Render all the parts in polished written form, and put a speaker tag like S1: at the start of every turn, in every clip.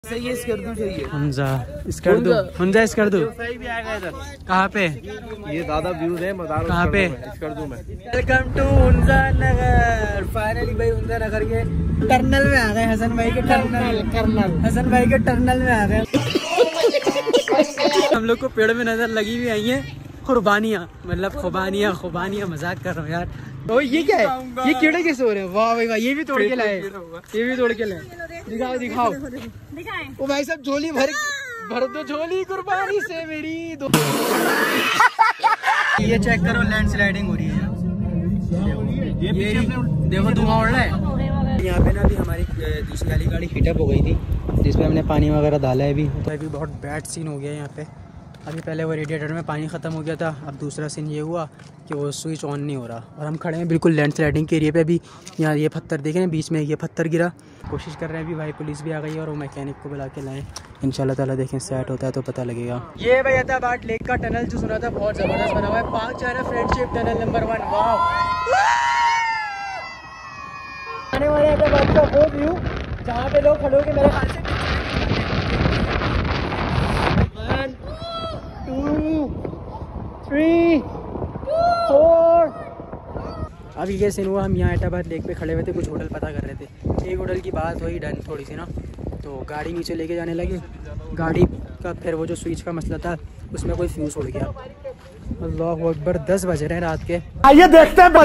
S1: सही है, स्कर्दू सही है।
S2: हुंजा स्कर्दू, हुंजा स्कर्दू
S1: सही भी आएगा इधर।
S2: कहाँ पे?
S1: ये ज्यादा व्यूज है मदार
S2: कहाँ पे?
S1: स्कर्दू में।
S2: Welcome to Hunza Nagar. Finally भाई हुंजा नगर के टर्नल में आ गए। हसन भाई के टर्नल हसन भाई के टर्नल में आ गए। हम लोग को पेड़ में नजर लगी हुई आई है कुर्बानियाँ, मतलब खुबानियाँ। मजाक कर रहा हूँ यार। तो ये क्या है? ये कीड़े कैसे हो रहे हैं? वाह भाई वाह, ये भी तोड़ के लाए, ये भी तोड़ के लाए। दिखाओ ओ भाई साहब, झोली भर दो झोली कुर्बानी से मेरी दो। ये चेक करो, लैंडस्लाइडिंग हो रही है। ये देखो धुआं उड़ रहा है। यहाँ पे ना अभी हमारी दूसरी वाली गाड़ी हीटअप हो गई थी, जिसमें हमने पानी वगैरह डाला है। अभी बहुत बैड सीन हो गया यहाँ पे। अभी पहले वो रेडिएटर में पानी ख़त्म हो गया था, अब दूसरा सीन ये हुआ कि वो स्विच ऑन नहीं हो रहा और हम खड़े हैं बिल्कुल लैंडस्लाइडिंग के एरिया पे। अभी यहाँ ये पत्थर देखें, बीच में ये पत्थर गिरा। कोशिश कर रहे हैं अभी, भाई पुलिस भी आ गई है और वो मैकेनिक को बुला के लाएँ। इंशाल्लाह ताला देखें सेट होता है तो पता लगेगा। ये भाई एताबाद लेक का टनल जो सुना था बहुत ज़बरदस्त बना हुआ है। पाक चारा फ्रेंडशिप टनल नंबर 1। वाह, आने वाले एताबाद का वो व्यू जहाँ पे लोग खड़े होकर मेरे ख्याल से 1 2 3 4। अभी ये सीन हुआ, हम यहाँ एटाबाद लेक पे खड़े हुए थे, कुछ होटल पता कर रहे थे। एक होटल की बात हुई डन थोड़ी सी ना, तो गाड़ी नीचे लेके जाने लगे। गाड़ी का फिर वो जो स्विच का मसला था उसमें कोई फ्यूज़ उड़ गया। अल्लाह अकबर, 10 बज रहे हैं रात के। आइए देखते हैं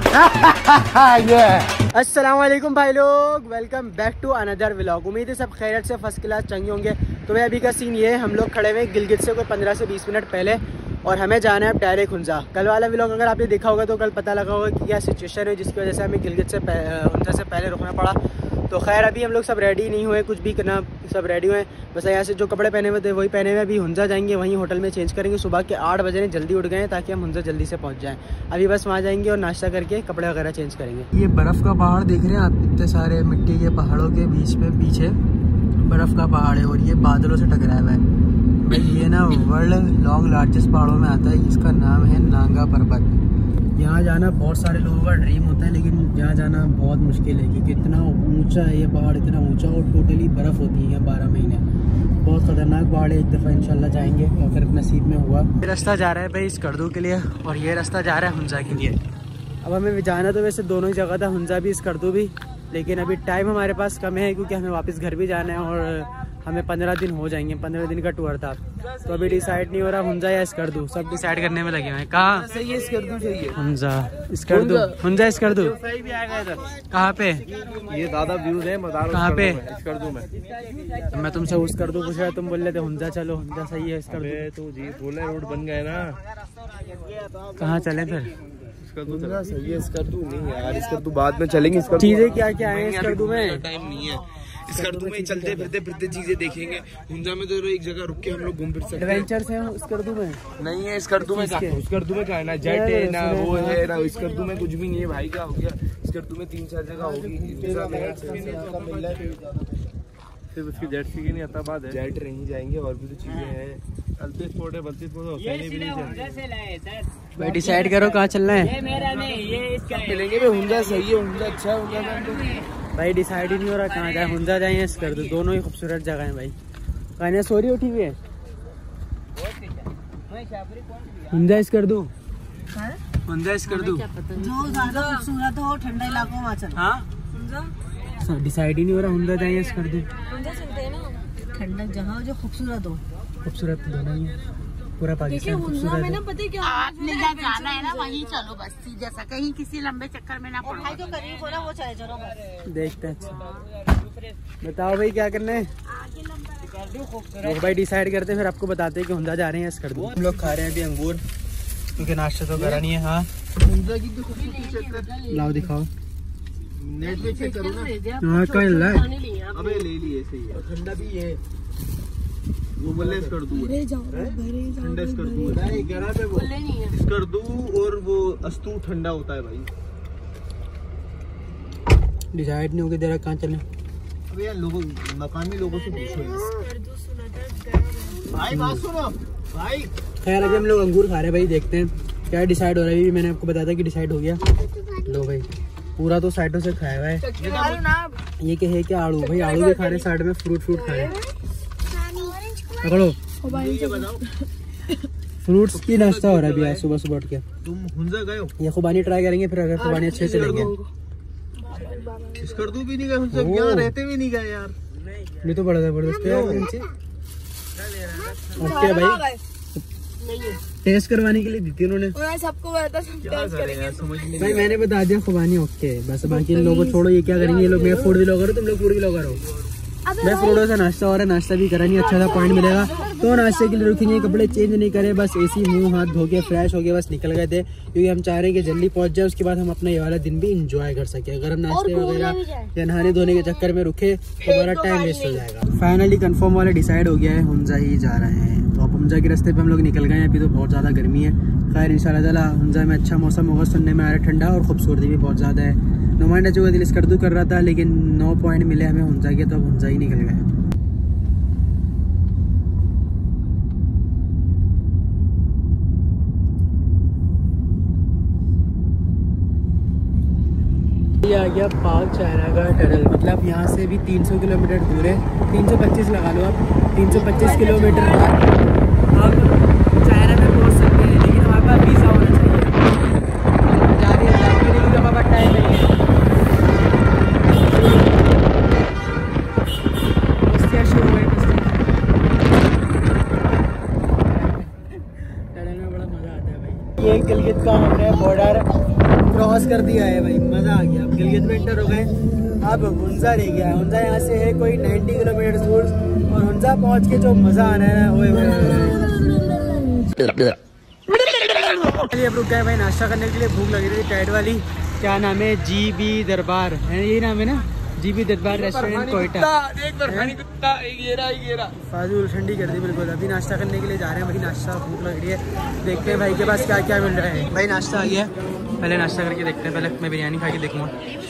S2: अस्सलाम वालेकुम भाई लोग, welcome back to another vlog. उम्मीद है सब खैरियत से फर्स्ट क्लास चंगे होंगे। तो भाई अभी का सीन ये है, हम लोग खड़े हुए गिलगित से कोई 15 से 20 मिनट पहले और हमें जाना है अब डायरेक्ट हुंजा। कल वाला व्लॉग अगर आपने देखा होगा तो कल पता लगा होगा कि क्या सिचुएशन है जिसकी वजह से हमें गिलगित से हुंजा से पहले रुकना पड़ा। तो खैर अभी हम लोग सब रेडी नहीं हुए, कुछ भी करना, सब रेडी हुए। बस यहाँ से जो कपड़े पहने हुए थे वही पहने हुए। अभी हुंजा जाएंगे, वहीं होटल में चेंज करेंगे। सुबह के 8 बजे जल्दी उठ गए ताकि हम हुंजा जल्दी से पहुँच जाएँ। अभी बस वहाँ जाएंगे और नाश्ता करके कपड़े वगैरह चेंज करेंगे। ये बर्फ़ का पहाड़ देख रहे हैं आप, इतने सारे मिट्टी के पहाड़ों के बीच में पीछे बर्फ़ का पहाड़ है और ये बादलों से टकराया हुआ है भाई। ये ना वर्ल्ड लॉन्ग लार्जेस्ट पहाड़ों में आता है, इसका नाम है नांगा पर्वत। यहाँ जाना बहुत सारे लोगों का ड्रीम होता है, लेकिन यहाँ जाना बहुत मुश्किल है क्योंकि इतना ऊंचा है ये पहाड़, इतना ऊंचा और टोटली बर्फ़ होती है 12 महीने। बहुत ख़तरनाक पहाड़ है। एक दफ़ा इंशाल्लाह जाएंगे अगर नसीब में हुआ। ये रास्ता जा रहा है भाई स्कर्दू के लिए और ये रास्ता जा रहा है हुंजा के लिए। अब हमें जाना तो वैसे दोनों ही जगह था, हुंजा भी स्कर्दू भी, लेकिन अभी टाइम हमारे पास कम है क्योंकि हमें वापस घर भी जाना है और हमें 15 दिन हो जाएंगे। 15 दिन का टूर था, तो अभी डिसाइड नहीं हो रहा हुंजा या स्कर्दू, सब डिसाइड करने में लगे हुए हैं। कहाँ
S1: सही है, स्कर्दू सही है।
S2: हुंजा स्कर्दू, हुंजा स्कर्दू
S1: सही भी आएगा इधर।
S2: कहाँ पे?
S1: ये ज्यादा व्यूज है मदार
S2: कहाँ पे?
S1: स्कर्दू में।
S2: मैं तुमसे स्कर्दू पूछ रहा, तुम बोल रहे थे हुंजा चलो। हुंजा सही है, स्कर्दू
S1: तो जी बोले रोड बन गए ना,
S2: कहाँ चले फिर?
S1: स्कर्दू सही है। स्कर्दू नहीं यार, स्कर्दू बाद में चलेंगे।
S2: चीजें क्या क्या है स्कर्दू में?
S1: टाइम नहीं है, स्कर्दू में चलते फिरते चीजें देखेंगे। हुंजा में तो एक जगह रुक के हम लोग घूम फिर सकते हैं।
S2: एडवेंचर्स है स्कर्दू में?
S1: नहीं है स्कर्दू में, स्कर्दू में क्या है ना, जेट है ना, वो है ना, स्कर्दू में कुछ भी नहीं है भाई। क्या हो गया, स्कर्दू में 3-4 जगह होगी। सिर्फ उसकी जेट सी की नहीं आता बात है, जेट नहीं जाएंगे और भी तो चीजें हैं। बल्ती स्पोर्ट
S2: भाई डिसाइड करो कहाँ चलना है।
S1: ये मेरा नहीं, ये इसका मिलेंगे भी। हुंजा सही है, हुंजा अच्छा है। हुंजा
S2: भाई डिसाइड ही नहीं हो रहा कहाँ जाए, हुंजा जाए या स्कर्दू, दोनों ही खूबसूरत जगह है भाई। कहने सोरी उठी हुई है हुंजा स्कर्दू, हुंजा स्कर्दू
S3: जो ज्यादा खूबसूरत हो ठंडा इलाकों में चल।
S2: हाँ डिसाइड ही नहीं हो रहा हुंजा जाए या स्कर्दू।
S3: ठंडा जहाँ जो खूबसूरत हो,
S2: खूबसूरत तो दोनों ही है, पूरा पाकिस्तान खूबसूरत है।
S3: पता क्या आपने जहाँ जाना है ना वहीं चलो बस, जैसा कहीं किसी लंबे चक्कर में ना पड़ो। जो करीब हो ना वो चले चलो बस।
S2: देखते हैं। अच्छा बताओ भाई क्या करना है? तो भाई डिसाइड करते हैं फिर आपको बताते हैं कि हुंजा जा रहे हैं स्कर्दू। हम लोग खा रहे हैं अभी अंगूर क्योंकि नाश्ता तो करा नहीं है। हाँ लाओ दिखाओ,
S1: नेट पे चेक करो ना।
S2: हाँ कल
S1: अबे ले लिए, सही है। ठंडा भी है, वो बोले स्कर्दू है, ठंडा स्कर्दू है। स्कर्दू और वो अस्तू ठंडा होता है भाई।
S2: डिसाइड नहीं हो गया कहाँ चलना।
S1: अबे यार लोगों, मकामी लोगों से पूछो भाई, बात सुनो भाई।
S2: खैर अभी हम लोग अंगूर खा रहे हैं भाई, देखते हैं क्या डिसाइड हो रहा है। अभी मैंने आपको बताया था कि डिसाइड हो गया। लो भाई पूरा तो साइडों से खाया हुआ है। ये क्या है, क्या आड़ू भाई, आड़ू भी खा रहे हैं, साइड में फ्रूट खा रहे हैं। पकड़ो,
S1: ये बताओ
S2: फ्रूट्स की नाश्ता हो रहा है अभी सुबह सुबह उठ के।
S1: तुम हुंजा गए हो?
S2: ये खुबानी ट्राई करेंगे, फिर अगर खुबानी अच्छे से लेंगे।
S1: स्कर्दू भी नहीं गए हुंजा, यहाँ रहते भी नहीं गए यार।
S2: ये तो बड़ा जबरदस्त है इनसे। ओके भाई, टेस्ट करवाने के लिए दी थी उन्होंने,
S4: सबको
S2: भाई मैंने बता दिया खुबानी ओके। बस बाकी इन लोगों को छोड़ो, ये क्या करेंगे ये लोग। मैं फूड व्लॉगर हूँ, तुम लोग फूड व्लॉगर हो। मैं फ्रूटों से नाश्ता हो रहा है, नाश्ता भी करा नहीं, अच्छा सा पॉइंट मिलेगा तो नाश्ते के लिए रुकेंगे। कपड़े चेंज नहीं करे, बस ऐसी मुंह हाथ धो के फ्रेश हो गए, बस निकल गए थे, क्योंकि हम चाह रहे हैं कि जल्दी पहुंच जाए, उसके बाद हम अपना ये वाला दिन भी इंजॉय कर सके। अगर हम नाश्ते वगैरह या नहाने धोने के चक्कर में रुके तो हमारा टाइम वेस्ट हो जाएगा। फाइनली कंफर्म वाले डिसाइड हो गया है, हुंजा ही जा रहे हैं। तो अब हुंजा के रास्ते पे हम लोग निकल गए हैं। अभी तो बहुत ज़्यादा गर्मी है, खैर इंशाल्लाह ताला हुंजा में अच्छा मौसम होगा। सुनने में आ रहा है ठंडा, और खूबसूरती भी बहुत ज़्यादा है। नुमाइंदा जो दिल स्कर्दू कर रहा था, लेकिन 9 पॉइंट मिले हमें हुंजा के, तो अब हुंजा ही निकल गए। ये आ गया पार्क चाइना का टनल, मतलब यहाँ से भी 300 किलोमीटर दूर है, 325 लगा लो आप, 325 किलोमीटर बाद हम चाइना में पहुँच सकते हैं, लेकिन हमारे पास वीज़ा होना चाहिए। जाने के लिए हमारे पास टाइम नहीं है। टनल में बड़ा मज़ा आता है भाई। ये गिलगित का हमने बॉर्डर क्रॉस कर दिया है भाई, मजा आ गया। अब गिलगित में एंटर हो गए, अब हुंजा रह गया है। हुंजा यहाँ से है कोई 90 किलोमीटर दूर, और हुंजा पहुँच के जो मजा आना है ना, अब रुक गए भाई नाश्ता करने के लिए। भूख लग रही थी टाइट वाली। क्या नाम है, जीबी दरबार है, यही नाम है ना, जीबी दरबार रेस्टोरेंट कोयटा। फाजूल ठंडी कर दी बिल्कुल। अभी नाश्ता करने के लिए जा रहे हैं भाई, नाश्ता भूख लग रही है। देखते हैं भाई के पास क्या क्या मिल रहा है। भाई नाश्ता आ गया, पहले नाश्ता करके देखते हैं। पहले मैं बिरयानी खा के देखूँगा।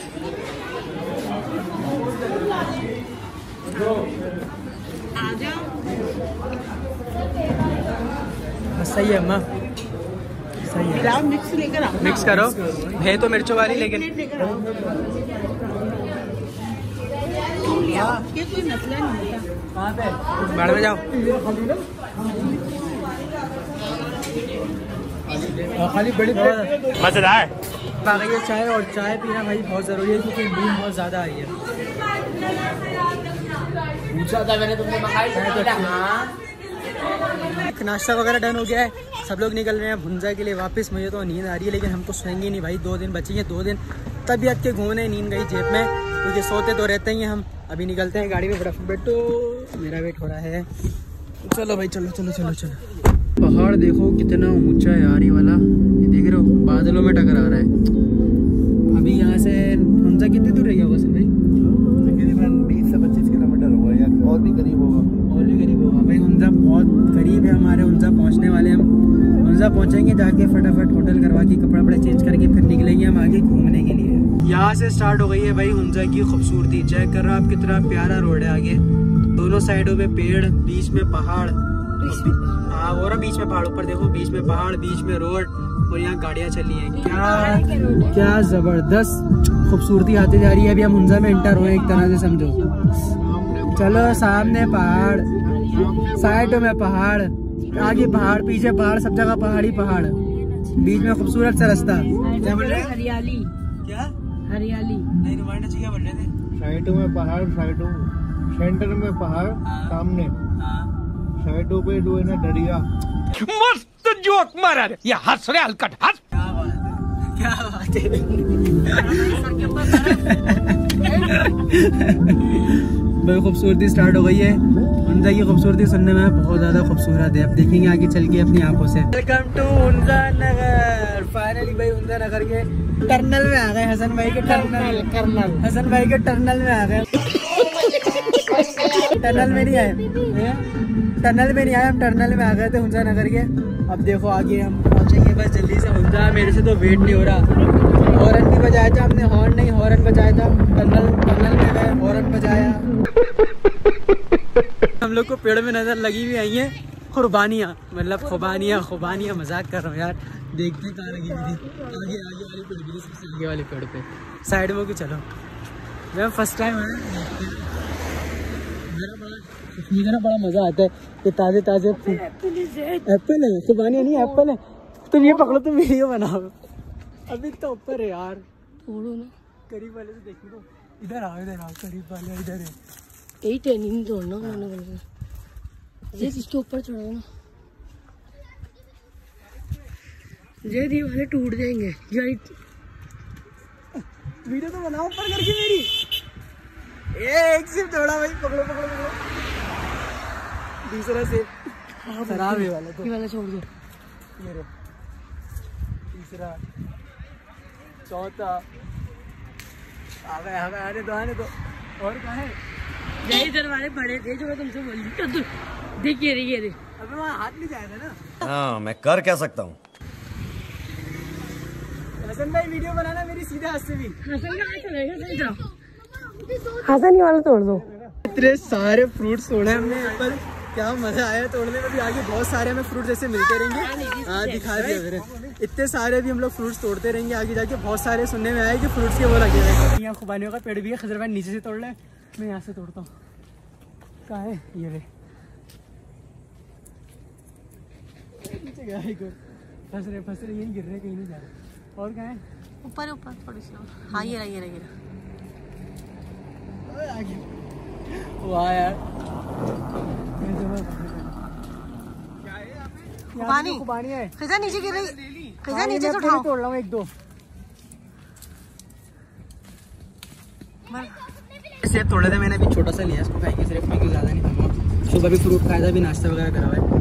S2: सही है अम्मा, सही है।
S3: मिक्स लेकर आओ,
S2: मिक्स करो, है तो मिर्चों वाली, लेकिन
S3: ये कोई मसला नहीं होता।
S2: कहाँ पे बाढ़ में जाओ, खाली बड़ी मजेदार बाकी ये चाय, और चाय पीना भाई बहुत ज़रूरी है, क्योंकि नींद बहुत ज़्यादा आई है। पूछा था मैंने, तुमने मंगाई। नाश्ता वगैरह डन हो गया है, सब लोग निकल रहे हैं भुंजा के लिए वापस। मुझे तो नींद आ रही है, लेकिन हम तो सोएंगे नहीं भाई, 2 दिन बचेंगे, 2 दिन तबीयत के घूमने, नींद गई जेब में, क्योंकि सोते तो रहते ही हम। अभी निकलते हैं गाड़ी में, फटाफट बैठो, मेरा वेट हो रहा है। चलो भाई, चलो चलो चलो चलो। पहाड़ देखो कितना ऊंचा है यार, ये वाला, ये देख रहे हो, बादलों में टकरा रहा है। अभी यहाँ से हुंजा कितनी दूर रह गया होगा सर भाई?
S1: तकरीबन 20 से 25 किलोमीटर होगा, या और भी करीब होगा।
S2: और भी करीब होगा भाई, हुंजा बहुत करीब है हमारे। हुंजा पहुँचने वाले हम, हुंजा पहुँचेंगे, जाके फटाफट होटल करवा के कपड़ा वपड़ा चेंज करके फिर निकलेंगे हम आगे घूमने के लिए। यहाँ से स्टार्ट हो गई है भाई हुंजा की खूबसूरती। चेक कर रहा आप, कितना प्यारा रोड है आगे, दोनों साइडों में पेड़, बीच में पहाड़। हाँ वो रहा बीच में पहाड़, ऊपर देखो बीच में पहाड़, बीच में रोड, और यहाँ गाड़ियाँ चली हैं। क्या जबरदस्त खूबसूरती आती जा रही है। अभी हम हुंजा में एंटर हुए एक तरह से समझो। चलो, सामने पहाड़, साइड में पहाड़, आगे पहाड़, पीछे पहाड़, सब जगह पहाड़ी पहाड़, बीच में खूबसूरत सा रास्ता। क्या बोल रहे?
S3: हरियाली।
S2: क्या
S3: हरियाली?
S2: नहीं, नुमाइंदा जी क्या बोल रहे थे?
S1: साइडों में पहाड़, साइडों सेंटर में पहाड़, सामने साइडों पे दो है ना दरिया।
S5: मस्त जोक मारा रे, ये हंस रहे हलकट हंस।
S2: क्या बात है भाई, खूबसूरती स्टार्ट हो गई है। हुंजा की खूबसूरती सुनने में बहुत ज्यादा खूबसूरत है। अब देखेंगे आगे चल के अपनी आंखों से। Welcome to Hunza Nagar. Finally भाई हुंजा नगर के टर्नल में आ गए, हसन भाई के टर्नल, हसन भाई के टर्नल में आ गए। टनल में नहीं आए, टनल में नहीं आए, हम टर्नल में आ गए थे हुंजा नगर के। अब देखो आगे हम पहुंचेंगे बस जल्दी से हुंजा। मेरे से तो वेट नहीं हो रहा। हॉर्न भी बजाया था हमने, हॉर्न बजाया था, टनल में गए, हॉर्न बजाया। हम लोग को पेड़ में नजर लगी हुई आई है खुबानियाँ, मतलब खुबानियाँ, मजाक कर रहा हूँ यार। देखते कहाँ लगी हुई थी, आगे वाली पेड़ भी, सबसे आगे वाले पेड़ पे, साइड में क्यों। चलो मैं फर्स्ट टाइम है, मुझे ना बड़ा मज़ा आता है कि ताज़े ताज़े एप्पल है, खुबानी नहीं एप्पल है। तुम ये पकड़ो, तुम वीडियो बनाओ। अभी तो ऊपर है यार,
S3: छोड़ो ना,
S2: करीब वाले से देखो तो। इधर आओ करीब वाले इधर है।
S3: यही ट्रेनिंग तोड़ना मैंने बोला, इसके ऊपर चढ़ो ना, ये वाले टूट जाएंगे।
S2: वीडियो तो बनाओ ऊपर करके मेरी। एक सिर्फ थोड़ा भाई, पकड़ो पकड़ो पकड़ो। दूसरा सिर्फ खराब है वाला, तो
S3: ये वाला छोड़ दो।
S2: ये रो, तीसरा, चौथा, आने दो आने दो। और कहाँ है?
S3: यही दरवाजे बड़े थे जो मैं तुमसे बोल रही थी। देखिए रे, ये रे।
S2: अबे वहाँ हाथ नहीं जाएगा ना।
S5: हाँ मैं कर क्या सकता हूँ।
S2: हसन भाई वीडियो बनाना मेरी सीधे हाथ से भी।
S3: हसन ही वाला तोड़ दो।
S2: इतने सारे फ्रूट्स तोड़े हमने एप्पल, क्या मजा आया तोड़ने में। भी आगे बहुत सारे हमें फ्रूट्स ऐसे मिलते रहेंगे। हाँ दिखा दिया मेरे, इतने सारे भी हम लोग फ्रूट्स तोड़ते रहेंगे आगे जाके। बहुत सारे सुनने में आए कि फ्रूट्स के वो लगे हुए हैं। यहाँ खुबानियों का पेड़ भी है। खजर भाई नीचे से तोड़ ले, मैं यहाँ से तोड़ता हूँ। कहाँ है ये रे? नीचे गया फंस रहे यही गिर रहे, कहीं नहीं जा रहे। और कहाँ है?
S3: ऊपर ऊपर थोड़ी सी। हाँ ये रहा।
S2: वाह यार,
S3: खुबानी
S2: है।
S3: खिजा नीचे गिर रही, खिजा नीचे से उठाओ।
S2: तोड़ रहा हूँ एक दो। सेब तोड़े थे मैंने, अभी छोटा सा लिया, इसको खाएंगे सिर्फ, मैं ज़्यादा नहीं खाऊंगा। सुबह भी फ्रूट खाया था, भी नाश्ता वगैरह करा हुआ है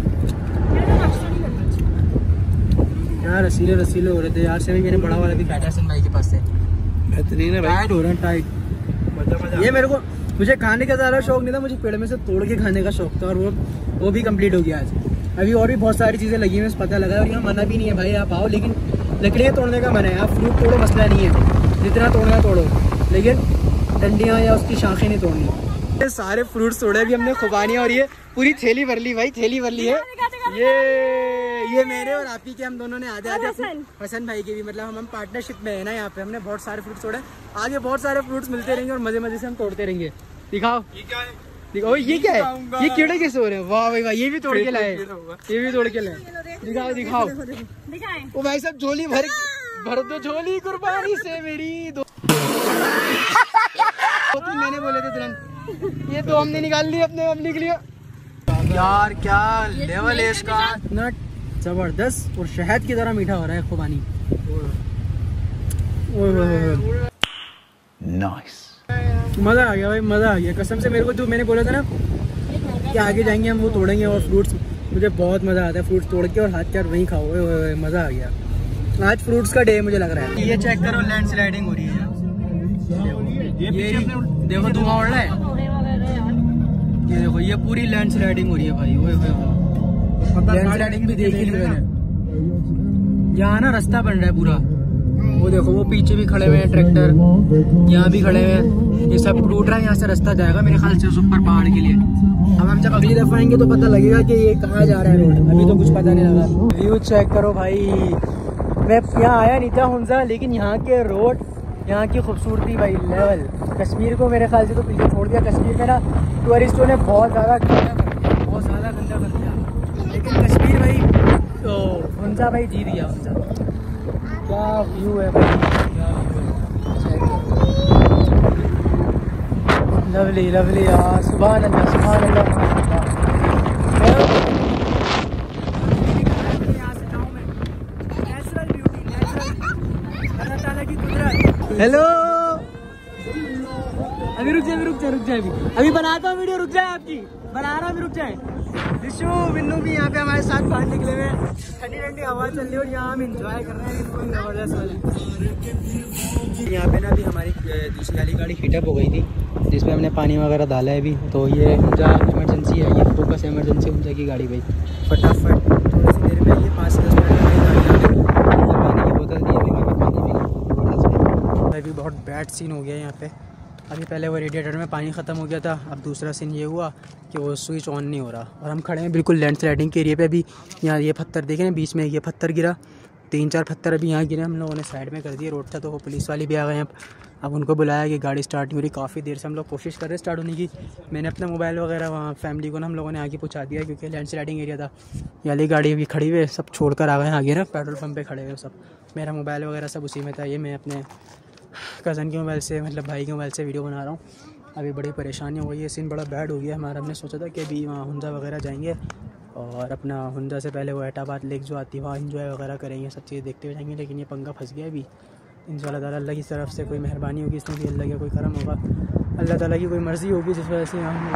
S2: यार। रसीले हो रहे थे यार। से मैंने बड़ा वाला भी खाया सन भाई के पास से, बेहतरीन है भाई। टाइट हो रहा है, टाइट। ये मेरे को, मुझे खाने का ज़्यादा शौक नहीं था, मुझे पेड़ में से तोड़ के खाने का शौक था, और वो भी कंप्लीट हो गया आज। अभी और भी बहुत सारी चीज़ें लगी हुई हैं, पता लगा। और यहाँ मना भी नहीं है भाई, आप आओ, लेकिन लकड़ियाँ तोड़ने का मना है। आप फ्रूट तोड़ो, मसला नहीं है, जितना तोड़ना तोड़ो, लेकिन डंडियाँ या उसकी शाखें नहीं तोड़नी। ये सारे फ्रूट्स तोड़े अभी हमने खुबानी, और ये पूरी थैली भर ली भाई, थैली भर ली है। ये मेरे और आप ही के, हम दोनों ने आधे हसन भाई के भी, मतलब हम पार्टनरशिप में है ना यहाँ पे। हमने बहुत सारे फ्रूट्स तोड़े, आगे बहुत सारे फ्रूट्स मिलते रहेंगे और मजे मजे से हम तोड़ते रहेंगे। दिखाओ ये क्या है? दिखाओ ये क्या है? ये कीड़े कैसे हो रहे हैं? वाह भाई वाह, ये भी तोड़ के लाए, ये भी तोड़ के लाए। दिखाओ दिखाओ। ओ भाई साहब झोली भर दो, झोली कुर्बानी से मेरी। दो तीन मैंने बोले थे तुरंत, ये दो हमने निकाल लिए अपने के लिए। यार क्या लेवल है इसका, इतना जबरदस्त और शहद की तरह मीठा हो रहा है खुबानी। नाइस, मज़ा आ गया भाई, मज़ा आ गया कसम से। मेरे को जो मैंने बोला था ना कि आगे जाएंगे हम वो तोड़ेंगे, और फ्रूट्स मुझे बहुत मज़ा आता है फ्रूट्स तोड़ के, और हाथ के वहीं खाओ, मज़ा आ गया। आज फ्रूट्स का डे मुझे लग रहा है। ये चेक करो, लैंड स्लाइडिंग हो रही है। ये देखो धुआं उड़ रहा है, ये देखो, ये पूरी लैंड स्लाइडिंग हो रही है भाई। ओए लैंड स्लाइडिंग भी देखी ली मैंने। यहाँ ना रास्ता बन रहा है पूरा, वो देखो, वो पीछे भी खड़े हुए हैं ट्रैक्टर, यहाँ भी खड़े हुए हैं, ये सब टूट रहा है। यहाँ से रास्ता जाएगा मेरे ख्याल से ऊपर पहाड़ के लिए। अब हम जब अगली दफा आएंगे तो पता लगेगा कि ये कहाँ जा रहा है रोड, अभी तो कुछ पता नहीं लगा। व्यू चेक करो भाई, मैं यहाँ आया नहीं था हुंजा, लेकिन यहाँ के रोड, यहाँ की खूबसूरती भाई लेवल। कश्मीर को मेरे ख्याल से तो पीछे छोड़ दिया। कश्मीर में ना टूरिस्टों ने बहुत ज़्यादा गंदा कर दिया, बहुत ज़्यादा गंदा कर दिया, लेकिन कश्मीर भाई तो हुंजा भाई जीत गया। हुंजा क्या व्यू है भाई, क्या व्यू है, लवली लवली यार, सुभान अल्लाह सुभान अल्लाह। हेलो, अभी रुक जाए अभी बनाता हूँ वीडियो, रुक जाए, आपकी बना रहा, अभी रुक जाए। विशु बिन्नू भी यहाँ पे हमारे साथ बाहर निकले हुए, ठंडी ठंडी हवा चल रही है और यहाँ हम इंजॉय कर रहे हैं, फुल जबरदस्त वाले। यहाँ पे ना अभी हमारी दूसरी वाली गाड़ी हीटअप हो गई थी, जिसमें हमने पानी वगैरह डाला है अभी। तो ये ऊंजा इमरजेंसी है, ये फोकस इमरजेंसी ऊंजा की गाड़ी भाई। फटाफट थोड़ी सी देर में ये 5 से 10 मिनट में गाड़ी पानी की बोतल दी है, पानी भी अभी बहुत बैड सीन हो गया यहाँ पे। अभी पहले वो रेडिएटर में पानी ख़त्म हो गया था, अब दूसरा सीन ये हुआ कि वो स्विच ऑन नहीं हो रहा, और हम खड़े हैं बिल्कुल लैंड स्लाइडिंग के एरिया पे। अभी यहाँ ये पत्थर देखें, बीच में ये पत्थर गिरा, 3-4 पत्थर अभी यहाँ गिरे, हम लोगों ने साइड में कर दिए। रोड था तो वो पुलिस वाले भी आ गए हैं, अब उनको बुलाया कि गाड़ी स्टार्ट नहीं हो रही, काफ़ी देर से हम लोग कोशिश कर रहे हैं स्टार्ट होने की। मैंने अपना मोबाइल वगैरह वहाँ फैमिली को ना हम लोगों ने आगे पहुँचा दिया क्योंकि लैंड स्लाइडिंग एरिया था। ये वाली गाड़ी अभी खड़ी हुई है, सब छोड़ कर आ गए हैं आगे ना, पेट्रोल पम्प पे खड़े हुए सब। मेरा मोबाइल वगैरह सब उसी में था। ये मैं अपने कज़न के मोबाइल से, मतलब भाई के मोबाइल से वीडियो बना रहा हूँ। अभी बड़ी परेशानी हो गई है, सीन बड़ा बैड हो गया हमारा। हमने सोचा था कि अभी वहाँ हुंजा वगैरह जाएंगे और अपना हुंजा से पहले वो एटाबाद लेक जो आती है वहाँ इंजॉय वगैरह करेंगे, सब चीज़ देखते हुए जाएंगे। लेकिन ये पंगा फंस गया अभी। इंशाल्लाह ताला अल्लाह की तरफ से कोई मेहरबानी होगी, इसमें भी अल्लाह का कोई करम होगा, अल्लाह ताला की कोई मर्ज़ी होगी जिस वजह से हम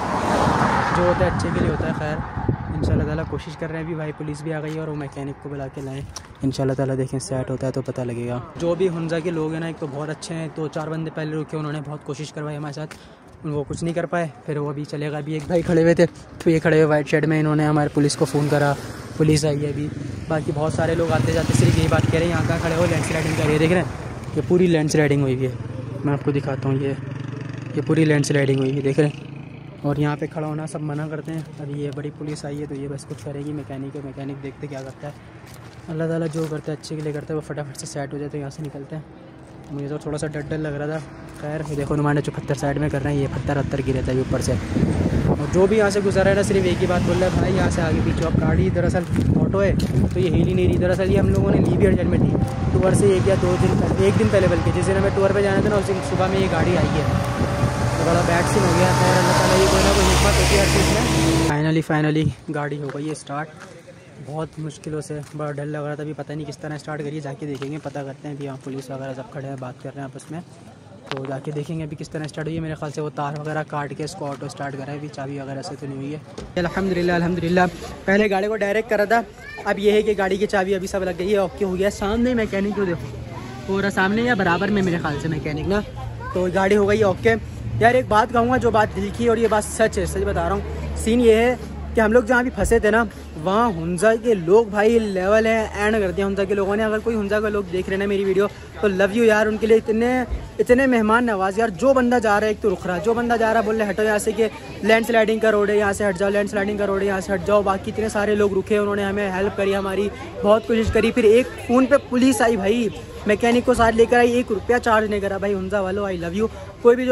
S2: जो होता है अच्छे के लिए होता है। खैर इंशाल्लाह ताला कोशिश कर रहे हैं। अभी भाई पुलिस भी आ गई है और वो मैकेनिक को बुला के लाएँ। इंशाल्लाह ताला देखें सेट होता है तो पता लगेगा। जो भी हुंजा के लोग हैं ना, एक तो बहुत अच्छे हैं, 2-4 बंदे पहले रुके, उन्होंने बहुत कोशिश करवाई हमारे साथ, वो कुछ नहीं कर पाए। फिर वो अभी चलेगा। अभी एक भाई खड़े हुए थे, तो ये खड़े हुए वाइट शर्ट में, इन्होंने हमारे पुलिस को फ़ोन करा, पुलिस आई है अभी। बाकी बहुत सारे लोग आते जाते सिर्फ यही बात कह रहे हैं, यहाँ कहाँ खड़े हो, लैंड स्लाइडिंग कर रही है। देख रहे हैं ये पूरी लैंड स्लाइडिंग हुई है, मैं आपको दिखाता हूँ। ये पूरी लैंड स्लाइडिंग हुई है, देख रहे हैं। और यहाँ पे खड़ा होना सब मना करते हैं। अभी ये बड़ी पुलिस आई है तो ये बस कुछ करेगी। मैकेनिक देखते क्या करता है। अल्लाह ताला जो करता है अच्छे के लिए करता है। वो फटाफट से सेट हो जाए तो यहाँ से निकलते हैं। मुझे तो थोड़ा सा डर लग रहा था। खैर देखो नुमाने जो पत्थर साइड में कर रहे हैं, ये पत्थर गिरे था ऊपर से। और जो भी यहाँ से गुजर रहा है ना, सिर्फ एक ही बात बोल रहा है, भाई यहाँ से आगे पीछे। अब गाड़ी दरअसल ऑटो है तो ये हिल ही नहीं रही। दरअसल ये हम लोगों ने ली भी अर्जेंट में थी टूर से 1 या 2 दिन पहले, 1 दिन पहले बल्कि, जिस दिन हमें टूर पर जाना था ना उस दिन सुबह में ये गाड़ी आई है। तो बड़ा बैड सीन हो गया। खैर अल्लाह ताला ये कोई ना कोई हिम्मत होती है हर चीज़ में। फाइनली गाड़ी हो गई है स्टार्ट, बहुत मुश्किलों से। बड़ा डर लग रहा था, अभी पता नहीं किस तरह स्टार्ट करिए, जाके देखेंगे, पता करते हैं। अभी यहाँ पुलिस वगैरह सब खड़े हैं, बात कर रहे हैं आपस में, तो जाके देखेंगे अभी किस तरह स्टार्ट हुई है। मेरे ख्याल से वो तार वगैरह काट के इसको ऑटो स्टार्ट करा है, अभी चाबी वगैरह से तो नहीं हुई है। अल्हम्दुलिल्लाह पहले गाड़ी को डायरेक्ट करा था, अब ये है कि गाड़ी की चाबी अभी सब लग गई है, ओके हो गया। सामने मैकेनिक को देखो, पूरा सामने या बराबर में मेरे ख्याल से मैकेनिक ना, तो गाड़ी हो गई ओके। यार एक बात कहूँगा, जो बात दिल की और ये बात सच है, सच बता रहा हूँ। सीन ये है कि हम लोग जहाँ भी फंसे थे ना, वहाँ हुंजा के लोग भाई लेवल है, एंड कर दिया हुंजा के लोगों ने। अगर कोई हुंजा का लोग देख रहे हैं ना मेरी वीडियो, तो लव यू यार, उनके लिए इतने मेहमान नवाज यार। जो बंदा जा रहा है एक तो रुक रहा है, जो बंदा जा रहा है बोल रहे हटो यहाँ से कि लैंड स्लाइडिंग का रोड है, यहाँ से हट जाओ, लैंड स्लाइडिंग का रोड है, यहाँ से हट जाओ। बाकी इतने सारे लोग रुके, उन्होंने हमें हेल्प करी, हमारी बहुत कोशिश करी। फिर एक फ़ोन पे पुलिस आई भाई, मैकेनिक को साथ लेकर आई, 1 रुपया चार्ज नहीं करा भाई। हुंजा वालों आई लव यू। कोई भी जो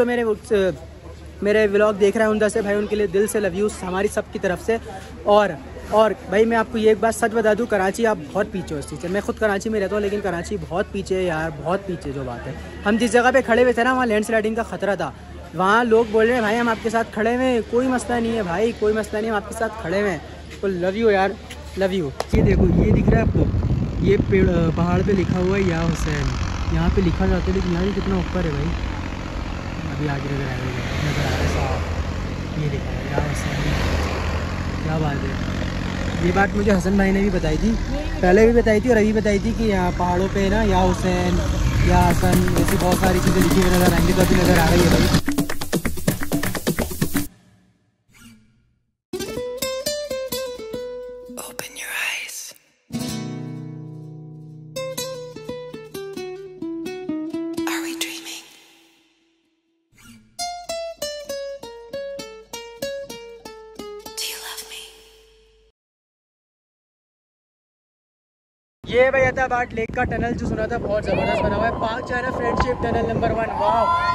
S2: मेरे व्लॉग देख रहा है हुंजा से भाई, उनके लिए दिल से लव यू हमारी सब की तरफ से। और भाई मैं आपको ये एक बात सच बता दूं, कराची आप बहुत पीछे हो इस चीज़ से। मैं खुद कराची में रहता हूँ, लेकिन कराची बहुत पीछे है यार, बहुत पीछे। जो बात है, हम जिस जगह पे खड़े हुए थे ना, वहाँ लैंड स्लाइडिंग का खतरा था। वहाँ लोग बोल रहे हैं भाई हम आपके साथ खड़े हुए, कोई मसला नहीं है भाई, कोई मसला नहीं है, हम आपके साथ खड़े हुए हैं। तो लव यू यार, लव यू। ये देखो, ये दिख रहा है आपको, ये पेड़ पहाड़ पे लिखा हुआ है या हुसैन, यहाँ पे लिखा जाता है, लेकिन यहाँ कितना ऊपर है भाई। अभी आगे नजर आ रहा है साहब, ये लिखा है या हुसैन। क्या बात है, ये बात मुझे हसन भाई ने भी बताई थी, पहले भी बताई थी और अभी बताई थी कि यहाँ पहाड़ों पे ना या हुसैन या हसन, ऐसी बहुत सारी चीज़ें लिखी हुई नज़र आएंगी। तो अभी नज़र आ रही है भाई। ये भाई एटाबाद लेक का टनल जो सुना था बहुत ज़बरदस्त बना हुआ है। पाक चाइना फ्रेंडशिप टनल नंबर 1। वाह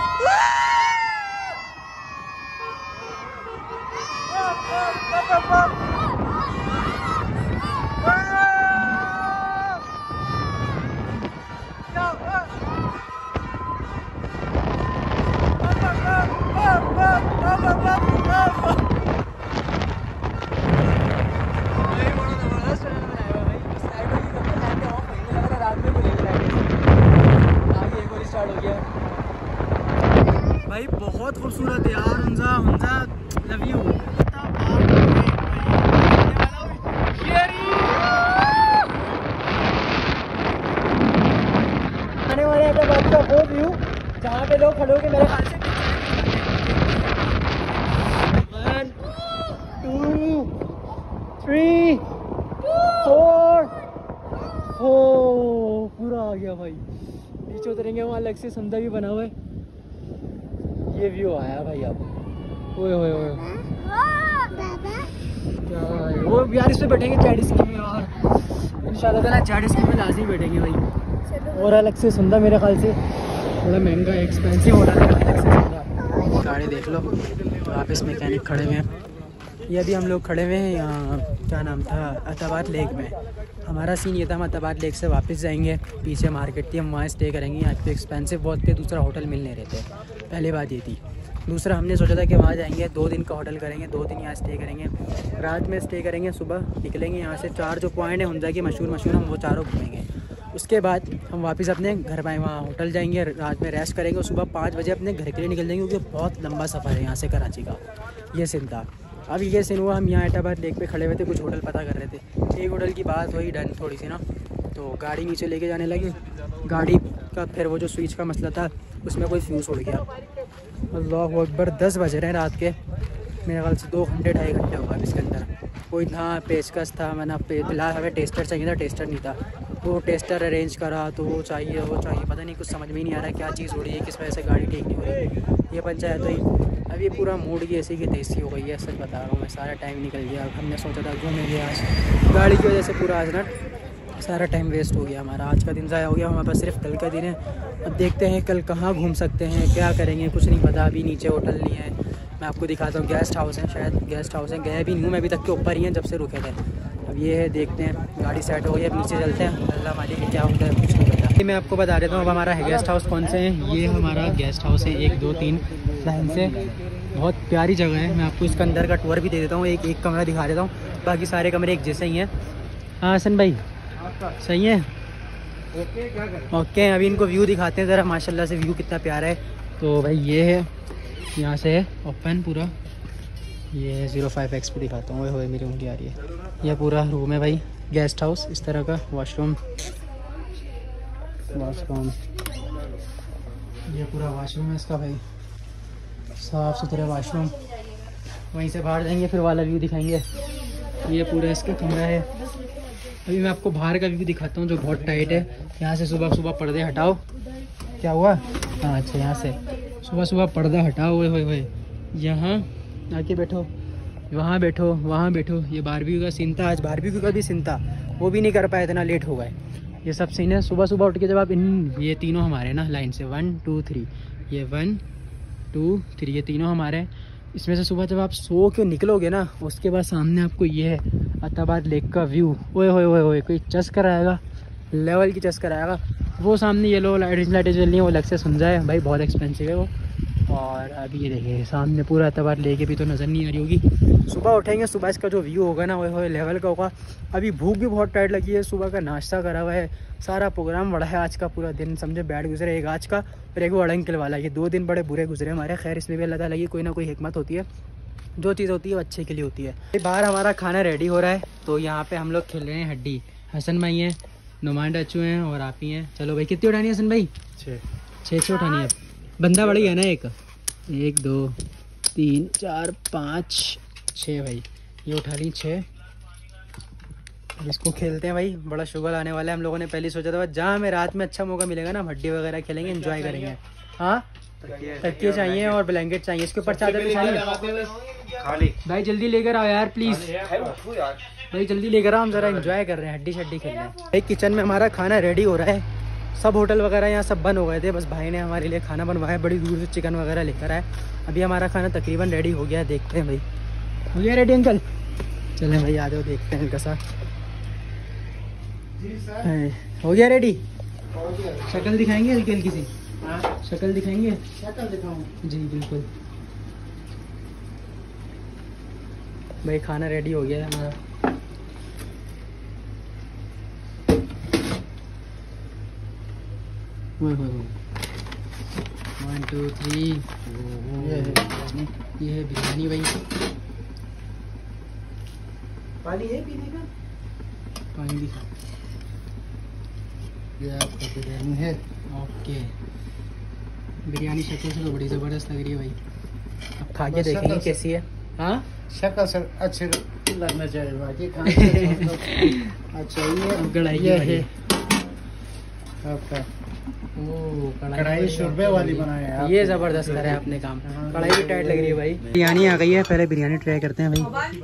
S2: भाई बहुत खूबसूरत है यार हुंजा, लव यू। आने वाले एटाबाद का वो व्यू जहाँ पे लोग खड़े होंगे मेरे ख्याल से 1 2 3 4 पूरा आ गया भाई। नीचे उतरेंगे, वहाँ अलग से संदा भी बना हुआ है। ये व्यू आया भाई अब। ओए ओए ओए क्या है वो यार, इस पे बैठेंगे चैट स्कीम में और इंशाल्लाह ताला चैट स्कीम में लाजमी बैठेंगे भाई। और अलग से सुंदा मेरे ख्याल से थोड़ा महंगा एक्सपेंसिव होटल है अलग से ज़्यादा। गाड़ी देख लो, वापस मैकेनिक खड़े हुए हैं। ये अभी हम लोग खड़े हुए हैं यहाँ, क्या नाम था, अताबाद लेक में। हमारा सीन ये था, हम अताबाद लेक से वापस जाएंगे, पीछे मार्केट थी, हम वहाँ स्टे करेंगे। यहाँ पे एक्सपेंसिव बहुत थे, दूसरा होटल मिल नहीं रहे थे, पहली बात ये थी। दूसरा हमने सोचा था कि वहाँ जाएंगे, 2 दिन का होटल करेंगे, 2 दिन यहाँ स्टे करेंगे, रात में स्टे करेंगे, सुबह निकलेंगे यहाँ से। 4 जो पॉइंट है हुंजा के मशहूर हम वो चारों घूमेंगे। उसके बाद हम वापस अपने घर पर वहाँ होटल जाएंगे, रात में रेस्ट करेंगे और सुबह 5 बजे अपने घर के लिए निकल जाएंगे, क्योंकि बहुत लंबा सफ़र है यहाँ से कराची का। ये सीन था। अब ये सीन हुआ, हम यहाँ अताबाद लेक पे खड़े हुए थे, कुछ होटल पता कर रहे थे। एक होटल की बात हुई डन थोड़ी सी ना, तो गाड़ी नीचे लेके जाने लगे। गाड़ी का फिर वो जो स्विच का मसला था, उसमें कोई फ्यूज़ उड़ गया। अल्लाह अकबर, 10 बज रहे हैं रात के, मेरे ख्याल से 2 घंटे 2.5 घंटे होगा इसके अंदर। कोई हाँ पेचकस था, मैंने फिलहाल हमें टेस्टर चाहिए था, टेस्टर नहीं था, तो टेस्टर अरेंज करा, तो वो चाहिए, पता नहीं, कुछ समझ में ही नहीं आ रहा क्या चीज़ उड़ी है, किस वजह से गाड़ी ठीक नहीं हो रही। ये पंचायत हुई। अब ये पूरा मूड की ऐसी की तैसी हो गई है, सच बता रहा हूँ मैं, सारा टाइम निकल गया। हमने सोचा था घूमेंगे आज, गाड़ी की वजह से पूरा आज ना सारा टाइम वेस्ट हो गया हमारा। आज का दिन ज़ाया हो गया, हमारे पास सिर्फ कल का दिन है। अब देखते हैं कल कहाँ घूम सकते हैं, क्या करेंगे, कुछ नहीं पता। अभी नीचे होटल नहीं है, मैं आपको दिखाता हूँ, गेस्ट हाउस है, शायद गेस्ट हाउस है, गया भी नहीं हूँ मैं अभी तक के, ऊपर ही हैं जब से रुके थे। अब ये है, देखते हैं, गाड़ी सेट हो गई, अब नीचे चलते हैं, अल्लाह मालिक क्या होता है कुछ नहीं पता। मैं आपको बता देता हूँ अब हमारा गेस्ट हाउस कौन से हैं। ये हमारा गेस्ट हाउस है, 1 2 3 लाइन से, बहुत प्यारी जगह है। मैं आपको इसका अंदर का टूर भी दे देता हूँ, एक कमरा दिखा देता हूँ, बाकी सारे कमरे एक जैसे ही हैं। हाँ हसन भाई सही है, ओके। अभी इनको व्यू दिखाते हैं ज़रा, माशाल्लाह से व्यू कितना प्यारा है। तो भाई ये है, यहाँ से है ओपन पूरा, ये 05X पे दिखाता हूँ, वो मेरी उंगली आ रही है। यह पूरा रूम है भाई, गेस्ट हाउस इस तरह का, वॉशरूम, ये पूरा वॉशरूम है इसका भाई, साफ़ सुथरा वॉशरूम। वहीं से बाहर जाएंगे, फिर वाला व्यू दिखाएंगे। ये पूरा इसका कमरा है। अभी मैं आपको बाहर का व्यू दिखाता हूँ जो बहुत टाइट है। यहाँ से सुबह सुबह पर्दे हटाओ, क्या हुआ, हाँ अच्छा, यहाँ से सुबह सुबह पर्दा हटाओ, ओए यहाँ आके बैठो, वहाँ बैठो, वहाँ बैठो। ये बारबेक्यू का सीन था, आज बारबेक्यू का भी सीन था, वो भी नहीं कर पाए, इतना लेट हो गए। ये सब सीन है। सुबह सुबह उठ के जब आप ये तीनों हमारे ना लाइन से 1 2 3, ये 1 2 3, ये तीनों हमारे। इसमें से सुबह जब आप सो के निकलोगे ना, उसके बाद सामने आपको ये है अताबाद लेक का व्यू। ओए कोई चस्कर आएगा, लेवल की चस्कर आएगा। वो सामने ये लो लाइटें चल रही हैं, वो अलग से सुन जाए भाई, बहुत एक्सपेंसिव है वो। और अभी ये देखिए सामने पूरा अताबाद लेके भी तो नज़र नहीं आ रही होगी। सुबह उठेंगे, सुबह इसका जो व्यू होगा ना वो लेवल का होगा। अभी भूख भी बहुत टाइट लगी है, सुबह का नाश्ता करा हुआ है, सारा प्रोग्राम बड़ा है। आज का पूरा दिन समझे बैठ गुजरे, एक आज का और एक वो अड़ंकल वाला। ये 2 दिन बड़े बुरे गुजरे हमारे। खैर इसमें भी अल्लाह ताला की कोई ना कोई हिकमत होती है, जो चीज़ होती है वो अच्छे के लिए होती है। बाहर हमारा खाना रेडी हो रहा है, तो यहाँ पे हम लोग खेल रहे हैं हड्डी। हसन भाई हैं, नुमाइंदा अच्छू हैं और आप ही हैं। चलो भाई, कितनी उठानी है हसन भाई? 6 उठानी है। बंदा बड़ी है ना, 1 2 3 4 5 6 भाई, ये उठा ली 6। इसको खेलते हैं भाई, बड़ा शुगर आने वाला है। हम लोगों ने पहले सोचा था जहाँ हमें रात में अच्छा मौका मिलेगा ना, हम हड्डी वगैरह खेलेंगे, एंजॉय करेंगे। हाँ तकिए चाहिए और ब्लैंकेट चाहिए, इसके ऊपर चादर चाहिए। भाई जल्दी लेकर आओ यार प्लीज़, भाई जल्दी लेकर आओ, हम ज़रा एंजॉय कर रहे हैं, हड्डी शड्डी खेल रहे हैं। भाई किचन में हमारा खाना रेडी हो रहा है। सब होटल वगैरह यहाँ सब बंद हो गए थे, बस भाई ने हमारे लिए खाना बनवाया, बड़ी दूर से चिकन वगैरह लेकर आए। अभी हमारा खाना तकरीबन रेडी हो गया है, देखते हैं भाई। हो गया रेडी अंकल? चलें भाई आ जाओ, देखते हैं इनका साथ। हो गया रेडी? शक्ल दिखाएंगे हल्की हल्की सी? शक्ल दिखाएंगे? शक्ल दिखाऊं जी बिल्कुल। भाई खाना रेडी हो गया है हमारा। ओए 1 2 3, ये है बिरयानी भाई। पानी है पीने का? पानी दिखा। ये आपका बिरयानी है। ओके, बिरयानी शक्ल से तो बड़ी ज़बरदस्त लग रही है भाई। अब खा के देखेंगे कैसी है। हाँ
S4: शक्ल से अच्छे लगना चाहिए बाकी अच्छा। ये
S2: कढ़ाई
S4: है
S2: आपका,
S4: कढ़ाई शोरबे वाली बनाए हैं।
S2: ये ज़बरदस्त करा है आपने काम, कढ़ाई भी टाइट लग रही है भाई। बिरयानी आ गई है, पहले बिरयानी ट्राई करते हैं भाई।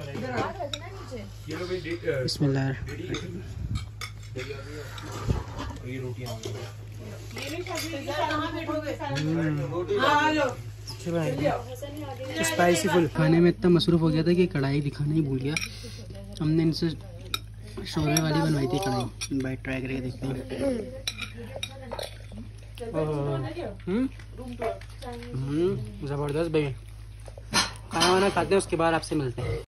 S2: बिस्मिल्लाह। Spicy full. खाने में इतना मसरूफ हो गया था कि कढ़ाई दिखाना ही भूल गया। हमने इनसे शोरमे वाली बनवाई थी कढ़ाई। भाई ट्राई करके देखते हैं। ज़बरदस्त भाई। खाना वाना खाते हैं उसके बाद आपसे मिलते हैं।